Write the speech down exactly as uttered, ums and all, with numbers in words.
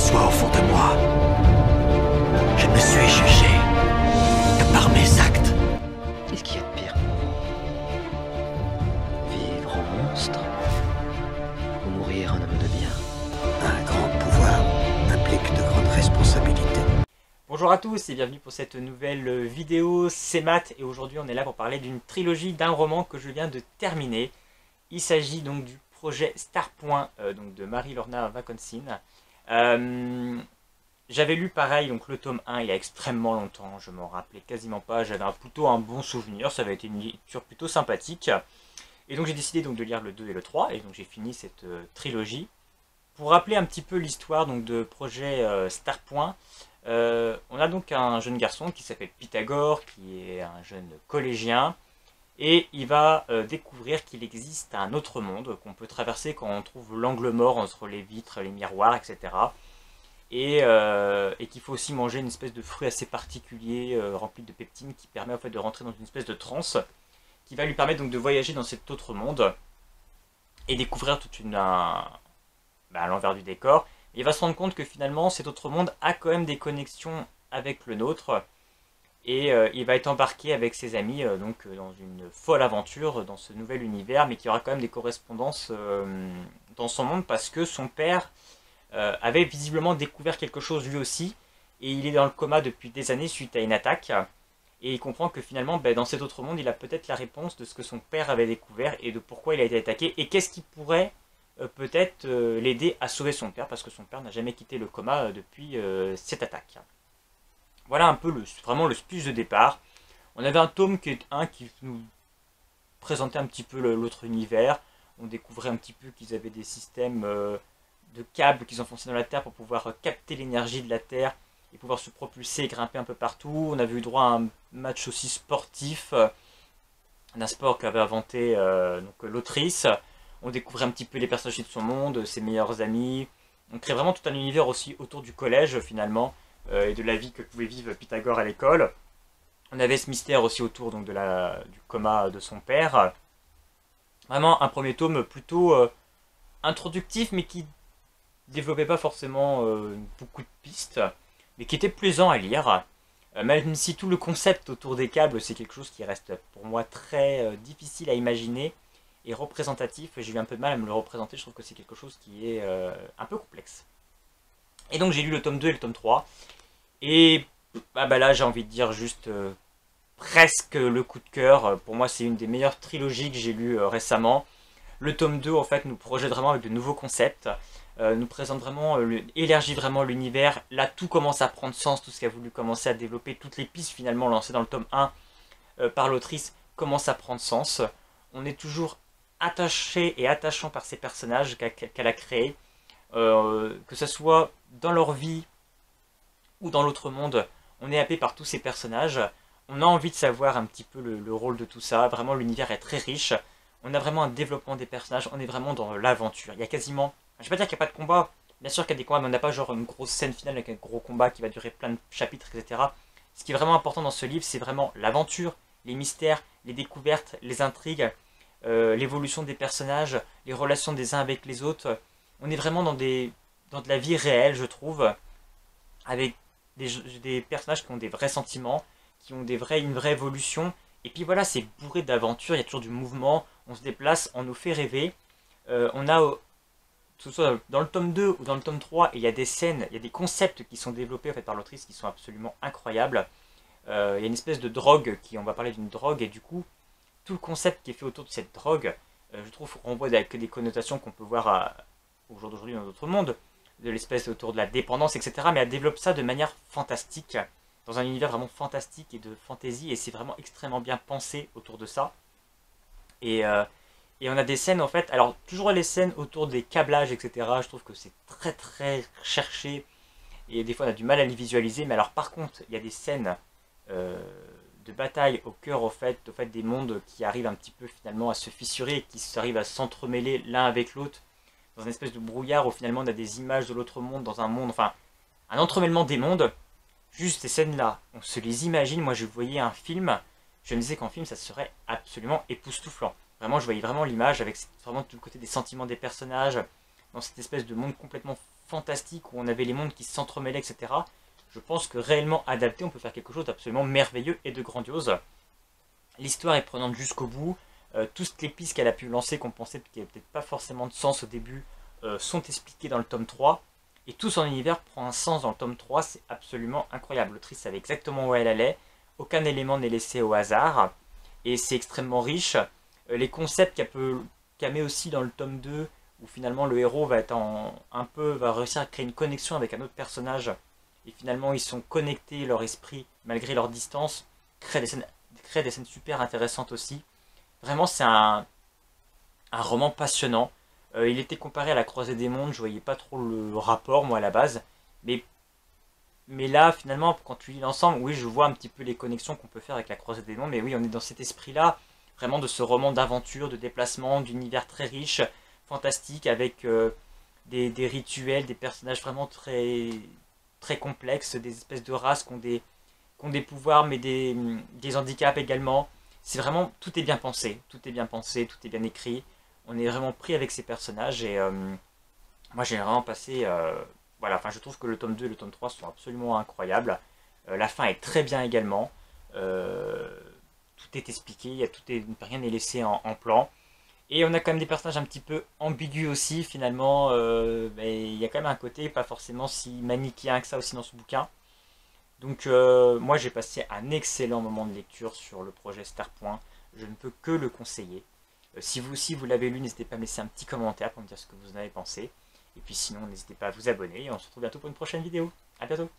m'aperçois au fond de moi, je ne suis jugé que par mes actes. Qu'est-ce qu'il y a de pire? Vivre en monstre ou mourir un homme de bien? Un grand pouvoir implique de grandes responsabilités. Bonjour à tous et bienvenue pour cette nouvelle vidéo, c'est Matt et aujourd'hui on est là pour parler d'une trilogie d'un roman que je viens de terminer. Il s'agit donc du projet Starpoint euh, donc de Marie-Lorna Vaconsin. Euh, J'avais lu pareil donc le tome un il y a extrêmement longtemps, je m'en rappelais quasiment pas, j'avais un, plutôt un bon souvenir, ça avait été une lecture plutôt sympathique. Et donc j'ai décidé donc de lire le deux et le trois et donc j'ai fini cette euh, trilogie. Pour rappeler un petit peu l'histoire donc de projet euh, Starpoint, euh, on a donc un jeune garçon qui s'appelle Pythagore, qui est un jeune collégien, et il va euh, découvrir qu'il existe un autre monde qu'on peut traverser quand on trouve l'angle mort entre les vitres, les miroirs, et cetera. Et, euh, et qu'il faut aussi manger une espèce de fruit assez particulier euh, rempli de peptine qui permet en fait de rentrer dans une espèce de transe qui va lui permettre donc de voyager dans cet autre monde et découvrir toute une un, bah, l'envers du décor. Et il va se rendre compte que finalement cet autre monde a quand même des connexions avec le nôtre. Et euh, il va être embarqué avec ses amis euh, donc euh, dans une folle aventure dans ce nouvel univers, mais qui aura quand même des correspondances euh, dans son monde parce que son père euh, avait visiblement découvert quelque chose lui aussi, et il est dans le coma depuis des années suite à une attaque, et il comprend que finalement ben, dans cet autre monde il a peut-être la réponse de ce que son père avait découvert et de pourquoi il a été attaqué, et qu'est-ce qui pourrait euh, peut-être euh, l'aider à sauver son père, parce que son père n'a jamais quitté le coma euh, depuis euh, cette attaque. Voilà un peu le, vraiment le speech de départ. On avait un tome qui est un qui nous présentait un petit peu l'autre univers. On découvrait un petit peu qu'ils avaient des systèmes euh, de câbles qu'ils enfonçaient dans la terre pour pouvoir euh, capter l'énergie de la terre et pouvoir se propulser et grimper un peu partout. On avait eu droit à un match aussi sportif, euh, d'un sport qu'avait inventé euh, l'autrice. On découvrait un petit peu les personnages de son monde, ses meilleurs amis. On crée vraiment tout un univers aussi autour du collège finalement, et de la vie que pouvait vivre Pythagore à l'école. On avait ce mystère aussi autour donc, de la, du coma de son père. Vraiment un premier tome plutôt euh, introductif, mais qui développait pas forcément euh, beaucoup de pistes, mais qui était plaisant à lire. Euh, même si tout le concept autour des câbles, c'est quelque chose qui reste pour moi très euh, difficile à imaginer et représentatif. J'ai eu un peu de mal à me le représenter, je trouve que c'est quelque chose qui est euh, un peu complexe. Et donc j'ai lu le tome deux et le tome trois. Et bah, bah là j'ai envie de dire juste euh, presque le coup de cœur. Pour moi c'est une des meilleures trilogies que j'ai lues euh, récemment. Le tome deux en fait nous projette vraiment avec de nouveaux concepts. Euh, nous présente vraiment, euh, le, élargit vraiment l'univers. Là tout commence à prendre sens, tout ce qu'a voulu commencer à développer. Toutes les pistes finalement lancées dans le tome un euh, par l'autrice commencent à prendre sens. On est toujours attaché et attachant par ces personnages qu'elle qu'elle a créés. Euh, que ce soit dans leur vie ou dans l'autre monde, on est happé par tous ces personnages. On a envie de savoir un petit peu le, le rôle de tout ça. Vraiment, l'univers est très riche. On a vraiment un développement des personnages. On est vraiment dans l'aventure. Il y a quasiment... Je ne vais pas dire qu'il n'y a pas de combat. Bien sûr qu'il y a des combats, mais on n'a pas genre une grosse scène finale avec un gros combat qui va durer plein de chapitres, et cetera. Ce qui est vraiment important dans ce livre, c'est vraiment l'aventure, les mystères, les découvertes, les intrigues, euh, l'évolution des personnages, les relations des uns avec les autres. On est vraiment dans, des, dans de la vie réelle, je trouve, avec des, des personnages qui ont des vrais sentiments, qui ont des vrais, une vraie évolution. Et puis voilà, c'est bourré d'aventures, il y a toujours du mouvement, on se déplace, on nous fait rêver. Euh, on a, que ce soit dans le tome deux ou dans le tome trois, il y a des scènes, il y a des concepts qui sont développés en fait, par l'autrice qui sont absolument incroyables. Euh, il y a une espèce de drogue, qui, on va parler d'une drogue, et du coup, tout le concept qui est fait autour de cette drogue, euh, je trouve, renvoie avec des connotations qu'on peut voir à, au jour d'aujourd'hui dans d'autres mondes, de l'espèce autour de la dépendance, et cetera. Mais elle développe ça de manière fantastique, dans un univers vraiment fantastique et de fantaisie, et c'est vraiment extrêmement bien pensé autour de ça. Et, euh, et on a des scènes en fait, alors toujours les scènes autour des câblages, et cetera. Je trouve que c'est très très cherché, et des fois on a du mal à les visualiser, mais alors par contre, il y a des scènes euh, de bataille au cœur au fait, au fait des mondes qui arrivent un petit peu finalement à se fissurer, qui arrivent à s'entremêler l'un avec l'autre, dans une espèce de brouillard où finalement on a des images de l'autre monde dans un monde, enfin un entremêlement des mondes. Juste ces scènes-là, on se les imagine. Moi je voyais un film, je me disais qu'en film ça serait absolument époustouflant. Vraiment je voyais vraiment l'image avec vraiment tout le côté des sentiments des personnages, dans cette espèce de monde complètement fantastique où on avait les mondes qui s'entremêlaient, et cetera. Je pense que réellement adapté, on peut faire quelque chose d'absolument merveilleux et de grandiose. L'histoire est prenante jusqu'au bout. Euh, toutes les pistes qu'elle a pu lancer, qu'on pensait qu'il n'y avait peut-être pas forcément de sens au début, euh, sont expliquées dans le tome trois. Et tout son univers prend un sens dans le tome trois, c'est absolument incroyable. L'autrice savait exactement où elle allait, aucun élément n'est laissé au hasard, et c'est extrêmement riche. Euh, les concepts qu'elle peut qu'elle met aussi dans le tome deux, où finalement le héros va être en, un peu, va réussir à créer une connexion avec un autre personnage, et finalement ils sont connectés, leur esprit, malgré leur distance, crée des scènes, crée des scènes super intéressantes aussi. Vraiment c'est un, un roman passionnant. Euh, il était comparé à La Croisée des Mondes, je voyais pas trop le rapport moi à la base, mais, mais là finalement quand tu lis l'ensemble, oui je vois un petit peu les connexions qu'on peut faire avec La Croisée des Mondes, mais oui on est dans cet esprit là, vraiment de ce roman d'aventure, de déplacement, d'univers très riche, fantastique, avec euh, des, des rituels, des personnages vraiment très, très complexes, des espèces de races qui ont des, qui ont des pouvoirs mais des, des handicaps également. C'est vraiment, tout est bien pensé, tout est bien pensé, tout est bien écrit. On est vraiment pris avec ces personnages et euh, moi j'ai vraiment passé... Euh, voilà, enfin je trouve que le tome deux et le tome trois sont absolument incroyables. Euh, la fin est très bien également. Euh, tout est expliqué, y a tout est, rien n'est laissé en, en plan. Et on a quand même des personnages un petit peu ambigus aussi, finalement. Euh, il y a quand même un côté pas forcément si manichéen que ça aussi dans ce bouquin. Donc euh, moi j'ai passé un excellent moment de lecture sur le projet Starpoint. Je ne peux que le conseiller. Euh, si vous aussi vous l'avez lu, n'hésitez pas à me laisser un petit commentaire pour me dire ce que vous en avez pensé. Et puis sinon, n'hésitez pas à vous abonner et on se retrouve bientôt pour une prochaine vidéo. A bientôt!